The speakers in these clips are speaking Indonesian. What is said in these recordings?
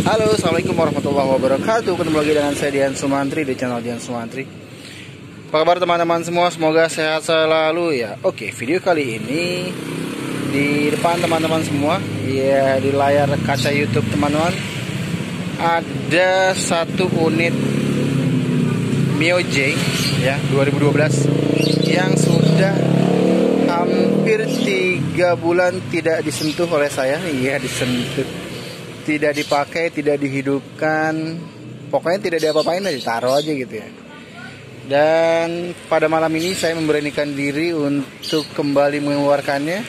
Halo, assalamualaikum warahmatullahi wabarakatuh. Ketemu lagi dengan saya Dian Sumantri di channel Dian Sumantri. Apa kabar teman-teman semua? Semoga sehat selalu ya. Oke, video kali ini di depan teman-teman semua, ya di layar kaca YouTube teman-teman, ada satu unit Mio J ya 2012 yang sudah hampir 3 bulan tidak disentuh oleh saya. Iya, disentuh. Tidak dipakai, tidak dihidupkan, pokoknya tidak diapa-apain aja, taruh aja gitu ya. Dan pada malam ini saya memberanikan diri untuk kembali mengeluarkannya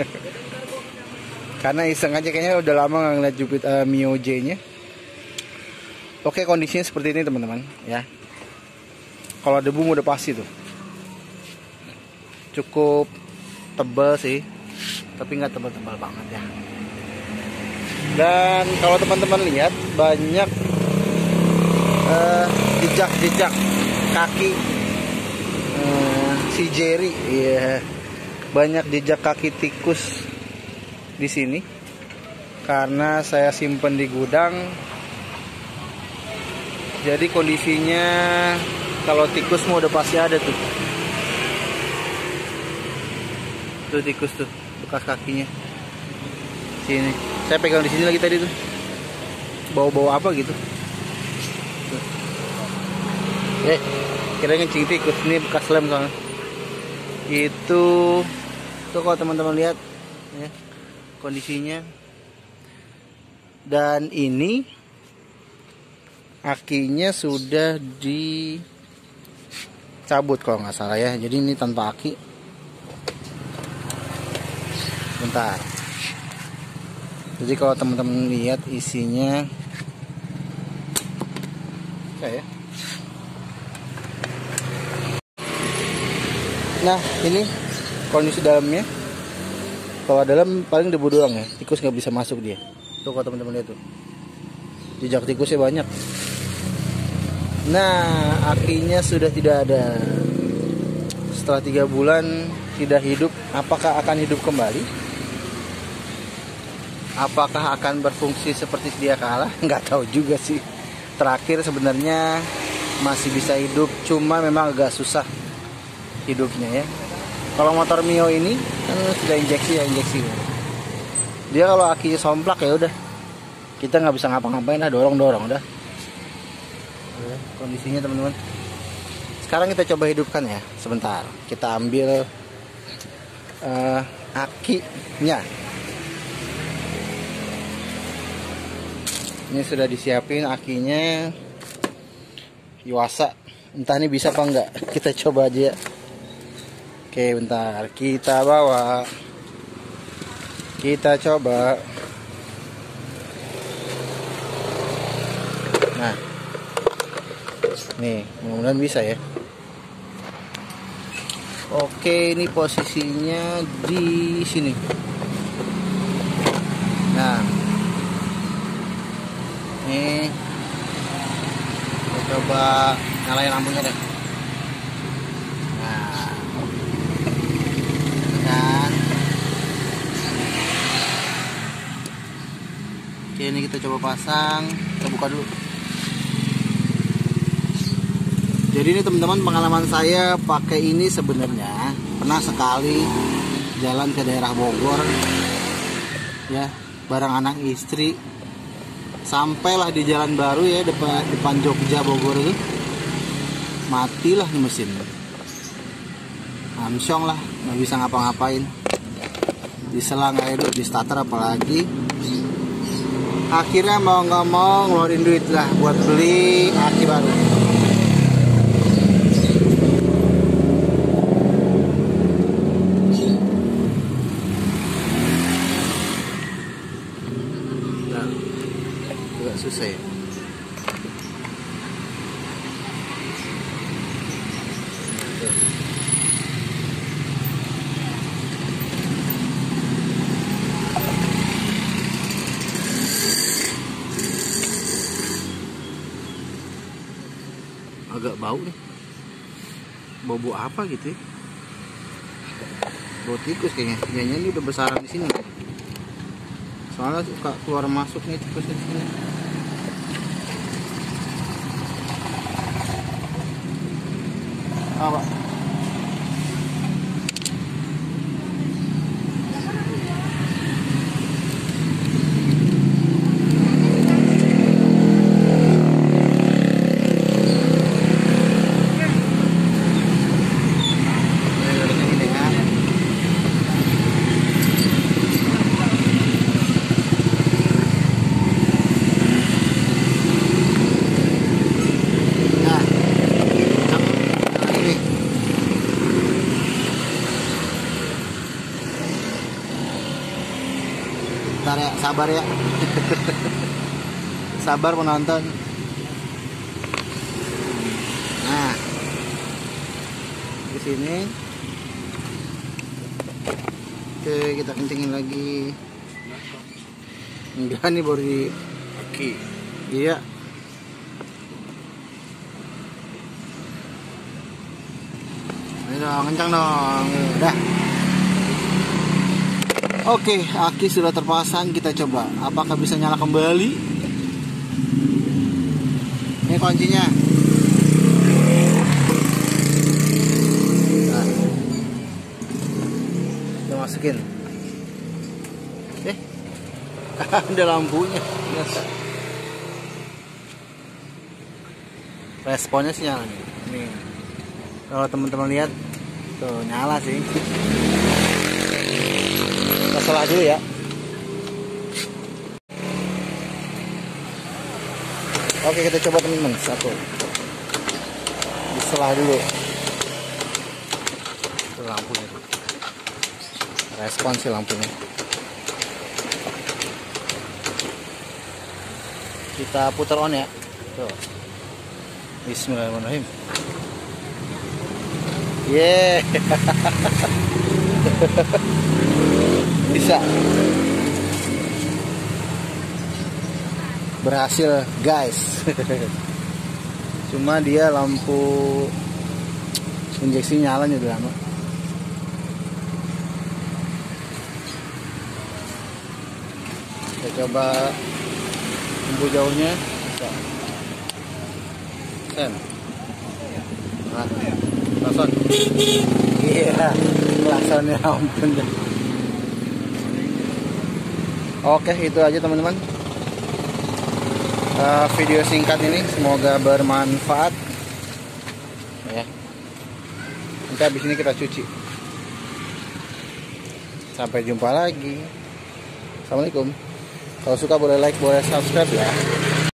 karena iseng aja, kayaknya udah lama nggak ngeliat Jupiter Mio J-nya. Oke, kondisinya seperti ini teman-teman ya. Kalau debu udah pasti tuh, cukup tebal sih, tapi nggak tebal-tebal banget ya. Dan kalau teman-teman lihat banyak jejak-jejak kaki si Jerry, ya, banyak jejak kaki tikus di sini karena saya simpen di gudang. Jadi kondisinya kalau tikus mau udah pasti ada tuh. Tuh tikus tuh, bekas kakinya. Sini. Saya pegang di sini lagi tadi tuh. Bau-bau apa gitu. Tuh. Kira ngencing tikus, ini bekas lem soalnya. Itu tuh kalau teman-teman lihat ya, kondisinya. Dan ini akinya sudah dicabut kalau nggak salah ya. Jadi ini tanpa aki. Bentar. Jadi kalau teman-teman lihat isinya kayak, nah ini kondisi dalamnya. Kalau dalam paling debu doang ya, tikus nggak bisa masuk dia. Tuh kalau teman-teman lihat tuh, jejak tikusnya banyak. Nah, akinya sudah tidak ada. Setelah 3 bulan tidak hidup, apakah akan hidup kembali? Apakah akan berfungsi seperti sedia kala? Nggak tahu juga sih. Terakhir sebenarnya masih bisa hidup, cuma memang agak susah hidupnya ya. Kalau motor Mio ini kan sudah injeksi. Dia kalau akinya somplak ya udah, kita nggak bisa ngapa-ngapain lah, dorong udah. Kondisinya teman-teman. Sekarang kita coba hidupkan ya, sebentar. Kita ambil akinya. Ini sudah disiapin akinya, Yuasa. Entah ini bisa apa enggak, kita coba aja ya. Oke, bentar, kita bawa, kita coba. Nah, nih mudah-mudahan bisa ya. Oke, ini posisinya di sini. Nah, ini kita coba nyalain lampunya deh. Nah, dan oke, ini kita coba pasang. Kita buka dulu. Jadi ini teman-teman, pengalaman saya pakai ini sebenarnya pernah sekali jalan ke daerah Bogor ya, bareng anak istri. Sampailah di jalan baru ya, depan Jogja Bogor itu, matilah nih mesin. Amsyong lah, nggak bisa ngapa-ngapain. Diselang aja dulu, di starter apalagi. Akhirnya mau nggak mau ngeluarin duit lah buat beli aki baru. Susah ya. Agak bau nih. Bau apa gitu ya? Bau tikus kayaknya. Kayaknya ini udah besaran di sini. Soalnya suka keluar masuk nih tikusnya di sini. Pak. Bentar ya, sabar ya. Sabar penonton. Nah, di sini. Oke, kita kencengin lagi. Enggak nih baru di. Oke. Iya. Ayo dong, kencang dong. Udah. Oke, aki sudah terpasang, kita coba apakah bisa nyala kembali. Ini kuncinya. Nah, kita masukin. Ada lampunya. Biasa. Responnya sih nyala nih. Nih. Kalau teman-teman lihat, tuh nyala sih. Kita salah dulu ya. Oke, kita coba teman-teman satu. Diselah dulu. Itu lampunya tuh. Respon sih lampunya. Kita putar on ya. Tuh. Bismillahirrahmanirrahim. Yeah. Bisa. Berhasil, guys. Cuma dia lampu injeksi nyalanya udah lama. Kita coba lampu jauhnya. Bisa. Sen. Nah, klakson. Iya, klaksonnya ampun deh. Oke, itu aja teman-teman. Video singkat ini semoga bermanfaat. Ya. Nanti habis ini kita cuci. Sampai jumpa lagi. Assalamualaikum. Kalau suka boleh like, boleh subscribe ya.